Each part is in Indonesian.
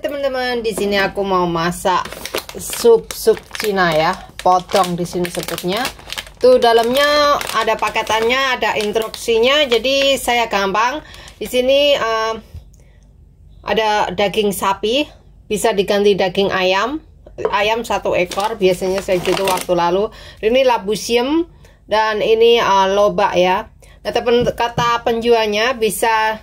teman-teman, di sini aku mau masak sup Cina ya. Potong di sini sebutnya. Tuh dalamnya ada paketannya, ada instruksinya. Jadi saya gampang. Di sini ada daging sapi, bisa diganti daging ayam. Ayam 1 ekor, biasanya saya gitu waktu lalu. Ini labu siam dan ini lobak ya. Nah, kata penjualnya bisa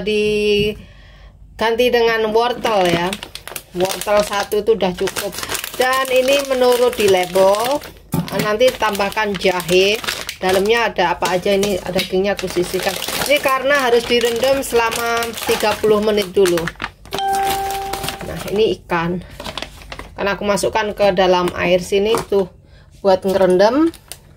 diganti dengan wortel ya. Wortel 1 itu udah cukup. Dan ini menurut di label, nanti tambahkan jahe. Dalamnya ada apa aja, ini dagingnya aku sisihkan. Ini karena harus direndam selama 30 menit dulu. Nah, ini ikan. Karena aku masukkan ke dalam air sini tuh buat ngerendam.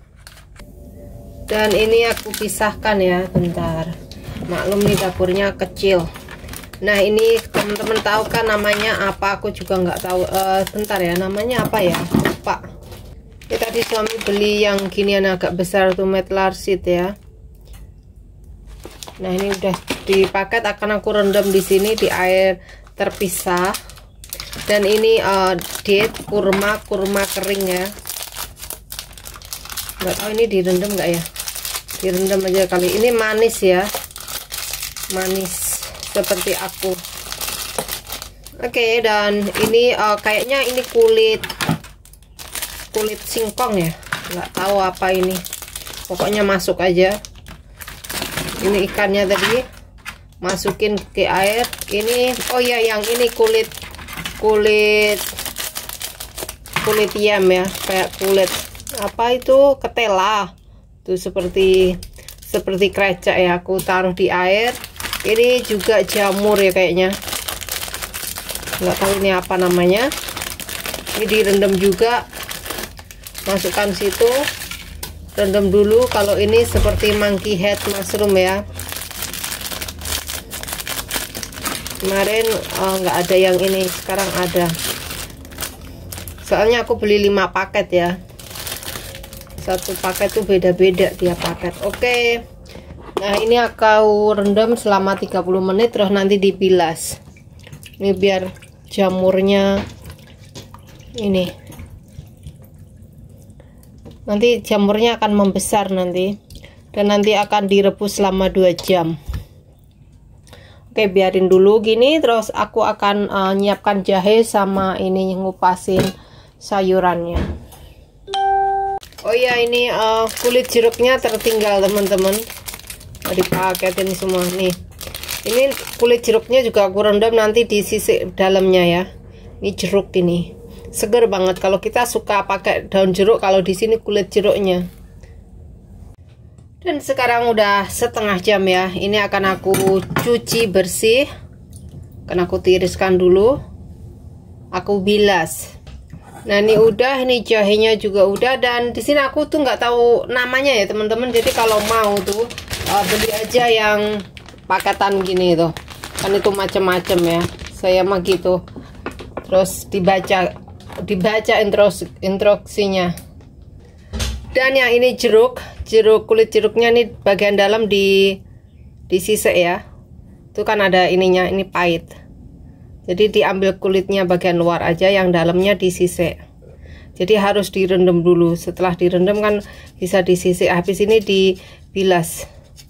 Dan ini aku pisahkan ya, bentar. Maklum nih dapurnya kecil. Nah, ini teman-teman tahu kan namanya apa? Aku juga nggak tahu. Bentar ya, namanya apa ya? Lupa. Ini tadi suami beli yang ginian agak besar tuh, metlarsit ya. Nah, ini udah dipaket, akan aku rendam di sini di air terpisah. Dan ini date kurma kering ya. Nggak tahu ini direndam nggak ya? Direndam aja kali. Ini manis ya, manis seperti aku. Oke, dan ini kayaknya ini kulit singkong ya, nggak tahu apa ini, pokoknya masuk aja. Ini ikannya tadi masukin ke air. Ini oh ya, yang ini kulit yam ya, kayak kulit apa itu, ketela tuh, seperti krecek ya. Aku taruh di air. Ini juga jamur ya kayaknya, nggak tahu ini apa namanya. Ini direndam juga, masukkan situ, rendam dulu. Kalau ini seperti monkey head mushroom ya, kemarin nggak ada yang ini, sekarang ada. Soalnya aku beli 5 paket ya, satu paket tuh beda-beda tiap paket. Oke. Nah, ini aku rendam selama 30 menit, terus nanti dibilas. Ini biar jamurnya ini, nanti jamurnya akan membesar nanti, dan nanti akan direbus selama 2 jam. Oke, biarin dulu gini. Terus aku akan nyiapkan jahe sama ini, ngupasin sayurannya. Oh ya, ini kulit jeruknya tertinggal teman-teman, dipaketin semua nih. Ini kulit jeruknya juga aku rendam nanti di sisi dalamnya ya. Ini jeruk ini seger banget. Kalau kita suka pakai daun jeruk, kalau di sini kulit jeruknya. Dan sekarang udah setengah jam ya. Ini akan aku cuci bersih, akan aku tiriskan dulu, aku bilas. Nah, ini udah, ini jahenya juga udah. Dan di sini aku tuh nggak tahu namanya ya teman-teman. Jadi kalau mau tuh beli aja yang paketan gini tuh, kan itu macam-macam ya. Saya mah gitu. Terus dibaca instruksinya. Dan yang ini jeruk kulit jeruknya nih bagian dalam disisek ya. Itu kan ada ininya, ini pahit. Jadi diambil kulitnya bagian luar aja, yang dalamnya disisek. Jadi harus direndam dulu. Setelah direndam kan bisa disisek. Habis ini dibilas.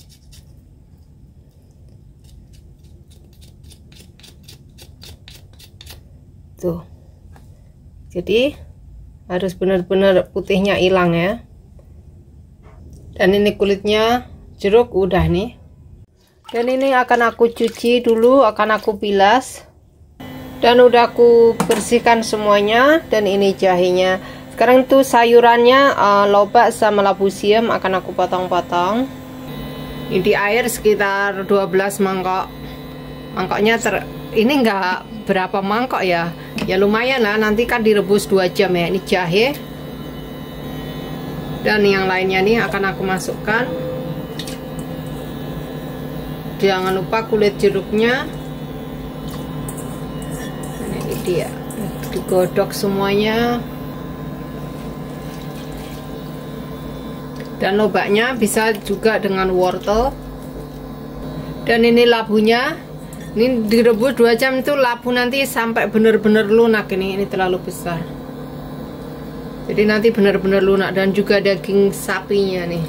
Tuh. Jadi harus benar-benar putihnya hilang ya. Dan ini kulitnya jeruk udah nih. Dan ini akan aku cuci dulu, akan aku bilas. Dan udah aku bersihkan semuanya. Dan ini jahenya. Sekarang tuh sayurannya lobak sama labu siam akan aku potong-potong. Ini di air sekitar 12 mangkok. Mangkoknya ini enggak berapa mangkok ya. Ya lumayan lah, nanti kan direbus 2 jam ya. Ini jahe. Dan yang lainnya nih akan aku masukkan. Jangan lupa kulit jeruknya. Nah, ini dia. Digodok semuanya. Dan lobaknya bisa juga dengan wortel. Dan ini labunya Ini direbus 2 jam itu labu nanti sampai benar-benar lunak. Ini terlalu besar. Jadi nanti benar-benar lunak. Dan juga daging sapinya nih.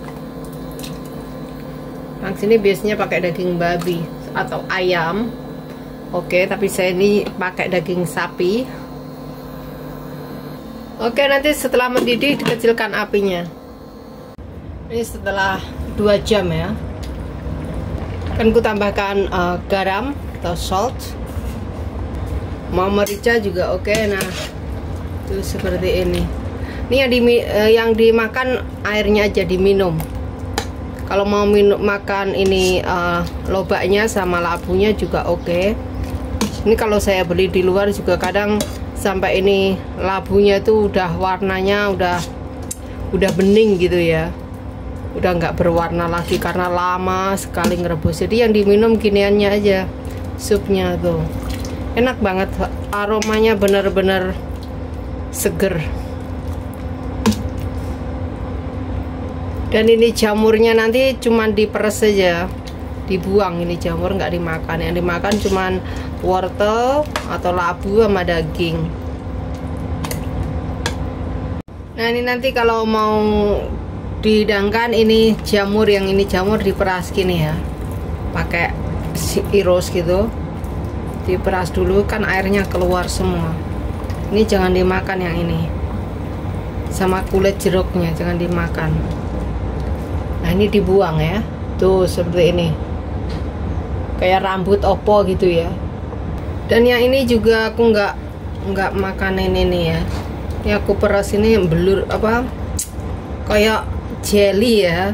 Yang sini biasanya pakai daging babi atau ayam. Oke, tapi saya ini pakai daging sapi. Oke, nanti setelah mendidih dikecilkan apinya. Ini setelah 2 jam ya. Akan ku tambahkan garam atau salt. Mau merica juga oke. Nah, itu seperti ini. Ini yang dimakan airnya aja diminum. Kalau mau makan ini lobaknya sama labunya juga oke. Ini kalau saya beli di luar juga kadang sampai ini labunya itu udah warnanya udah bening gitu ya. Udah nggak berwarna lagi karena lama sekali ngerebus. Jadi yang diminum giniannya aja, supnya tuh enak banget, aromanya bener-bener seger. Dan ini jamurnya nanti cuman diperes saja, dibuang. Ini jamur nggak dimakan, yang dimakan cuman wortel atau labu sama daging. Nah ini nanti kalau mau dihidangkan, ini jamur, yang ini jamur diperas gini ya, pakai iros gitu, diperas dulu kan airnya keluar semua. Ini jangan dimakan yang ini, sama kulit jeruknya jangan dimakan. Nah ini dibuang ya, tuh seperti ini, kayak rambut opo gitu ya. Dan yang ini juga aku nggak makan ini ya. Ini aku peras ini belur apa, kayak jelly ya.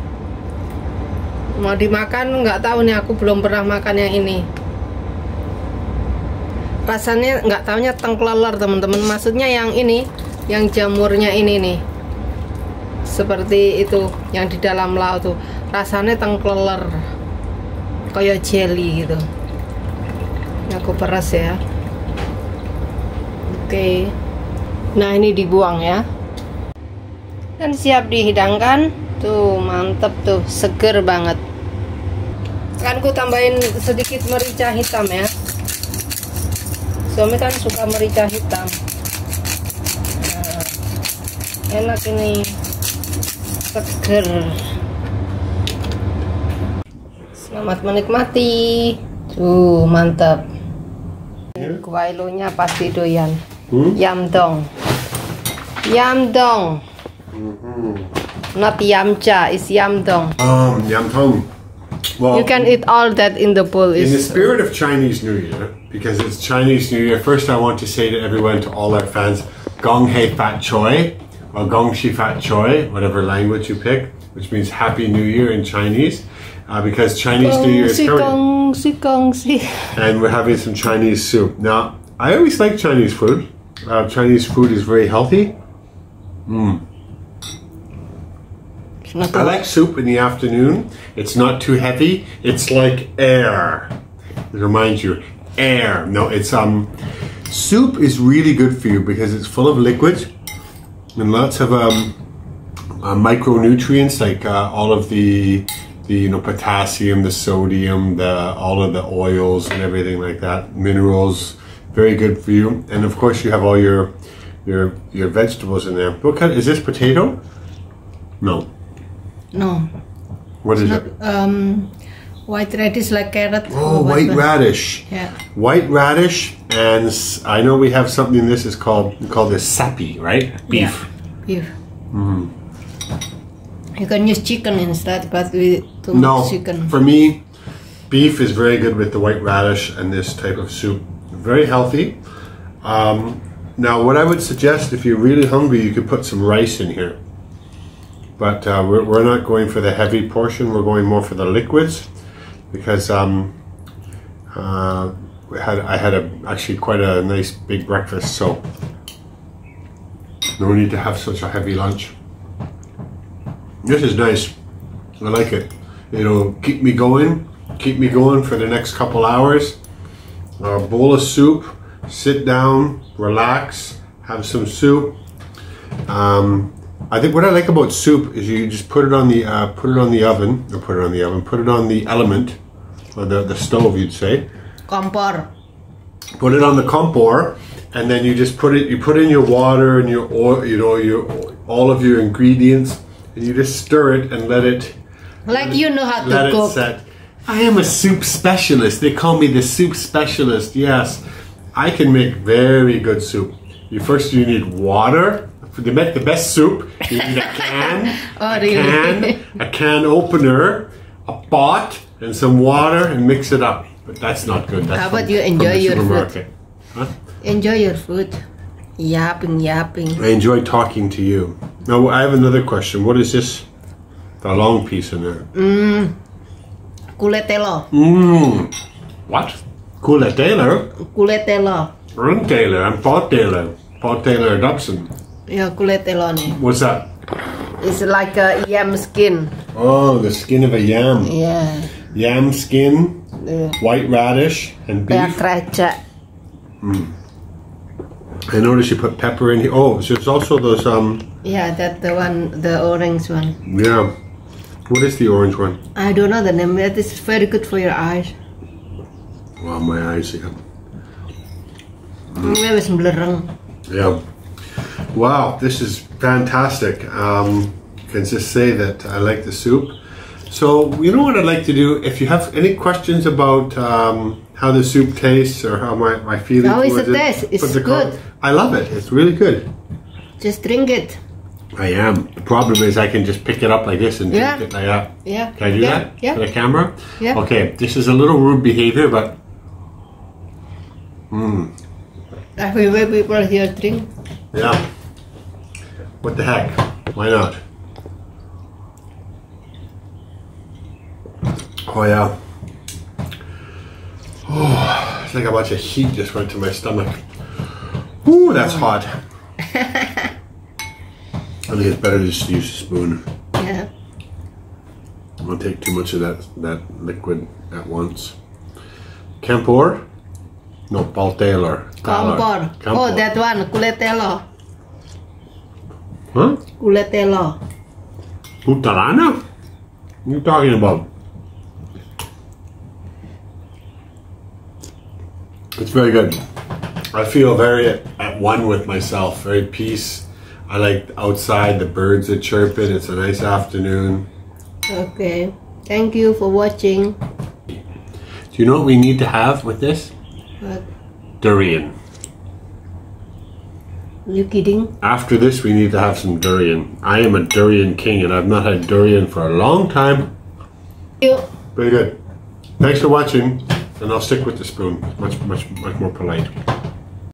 Mau dimakan nggak tahu nih, aku belum pernah makan yang ini. Rasanya nggak taunya tengkleler teman-teman. Maksudnya yang ini, yang jamurnya ini nih, seperti itu yang di dalam laut tuh, rasanya tengkleler kayak jelly gitu. Ini aku peras ya. Oke. Nah ini dibuang ya. Dan siap dihidangkan. Tuh mantep tuh, seger banget. Kan ku tambahin sedikit merica hitam ya. Suami kan suka merica hitam. Nah, enak ini, seger. Selamat menikmati. Tuh mantap. Kuailonya pasti doyan. Yamdong. Yamdong. Not yamcha, it's yamdong. Yamdong. Well, you can eat all that in the bowl. In the spirit of Chinese New Year, because it's Chinese New Year, first I want to say to everyone, to all our fans, Gong Hei Fat Choi, or Gong Shi Fat Choi, whatever language you pick, which means Happy New Year in Chinese, because Chinese New Year is coming. And we're having some Chinese soup. Now, I always like Chinese food. Chinese food is very healthy. I like soup in the afternoon. It's not too heavy. It's like air. It reminds you, air. No, it's soup is really good for you because it's full of liquids and lots of micronutrients, like all of the potassium, the sodium, all of the oils and everything like that. Minerals, very good for you. And of course, you have all your vegetables in there. What kind is this? Potato? No. No. What is it? White radish, like carrot. Oh, white radish. Yeah. White radish, and I know we have something. This is called this sapi, right? Beef. Yeah, beef. You can use chicken instead, but with too much chicken. For me, beef is very good with the white radish and this type of soup. Very healthy. Now, what I would suggest, if you're really hungry, you could put some rice in here. But we're not going for the heavy portion. We're going more for the liquids, because I had actually quite a nice big breakfast, so no need to have such a heavy lunch. This is nice. I like it. It'll keep me going for the next couple hours. A bowl of soup, sit down, relax, have some soup. I think what I like about soup is you just put it on the oven, put it on the element, or the stove, you'd say. Kompor. Put it on the kompor, and then you just put in your water and your oil, you know, all of your ingredients, and you just stir it and let it. Like you know how let to cook. It set. I am a soup specialist. They call me the soup specialist. Yes, I can make very good soup. You need water. To make the best soup, you need a can, a can opener, a pot, and some water, and mix it up. But that's not good. That's how about you enjoy your food? Huh? Enjoy your food. Yapping. I enjoy talking to you. Now I have another question. What is this? The long piece in there. Kulit telo. What? Kulit Taylor? Kulit telo. I'm Taylor. I'm Paul Taylor. Paul Taylor Dobson. Yeah, kulit telo nih. What's that? It's like a yam skin. Oh, the skin of a yam. Yeah. Yam skin, white radish, and beef. Krecek. I noticed you put pepper in here. Oh, so there's also those Yeah, that's the one, the orange one. Yeah. What is the orange one? I don't know the name. That is very good for your eyes. Wow, my eyes. Yeah. Maybe it's blurring. Yeah. Wow, this is fantastic. Can just say that I like the soup. So, you know what I'd like to do? If you have any questions about how the soup tastes or how my feeling How is towards it taste? It's good. I love it. It's really good. Just drink it. I am. The problem is I can just pick it up like this and drink it like that. Yeah. Can I do that? Yeah. For the camera? Yeah. Okay, this is a little rude behavior, but... Everywhere people here drink. Yeah. What the heck? Why not? Oh yeah. Oh, it's like a bunch of heat just went to my stomach. Ooh, that's hot. I think it's better to just use a spoon. Yeah. I won't take too much of that liquid at once. Kampor? No, Paul Taylor. Kompor. Oh, that one. Kulit telo. Huh? Kulit telo. Putarana? What are you talking about? It's very good. I feel very at one with myself, very peace. I like outside, the birds are chirping, it's a nice afternoon. Okay. Thank you for watching. Do you know what we need to have with this? What? Durian. You kidding? After this we need to have some durian. I am a durian king and I've not had durian for a long time. Thank you. Very good. Thanks for watching, and I'll stick with the spoon. Much more polite.